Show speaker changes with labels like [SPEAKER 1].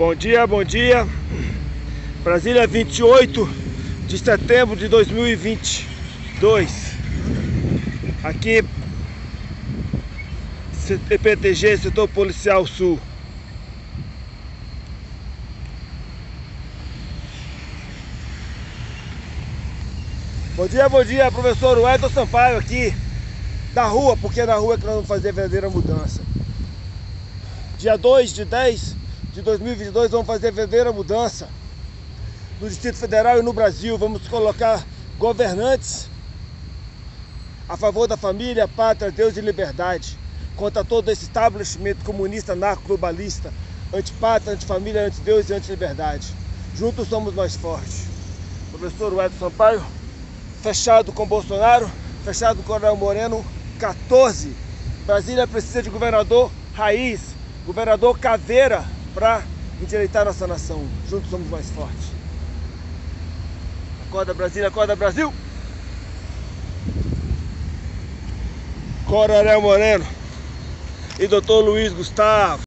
[SPEAKER 1] Bom dia, bom dia. Brasília, 28 de setembro de 2022. Aqui, CPTG, Setor Policial Sul. Bom dia, professor Wellington Sampaio aqui da rua, porque é na rua que nós vamos fazer a verdadeira mudança. Dia 2 de 10 de 2022 vamos fazer a verdadeira mudança no Distrito Federal e no Brasil. Vamos colocar governantes a favor da família, pátria, Deus e liberdade, contra todo esse estabelecimento comunista, narco-globalista, antipátria, antifamília, antideus e antiliberdade. Juntos somos mais fortes. Professor Wellington Sampaio, fechado com Bolsonaro, fechado com Coronel Moreno, 14. Brasília precisa de governador raiz, governador caveira, para endireitar nossa nação. Juntos somos mais fortes. Acorda Brasília, acorda Brasil! Coronel Moreno e Dr. Luiz Gustavo.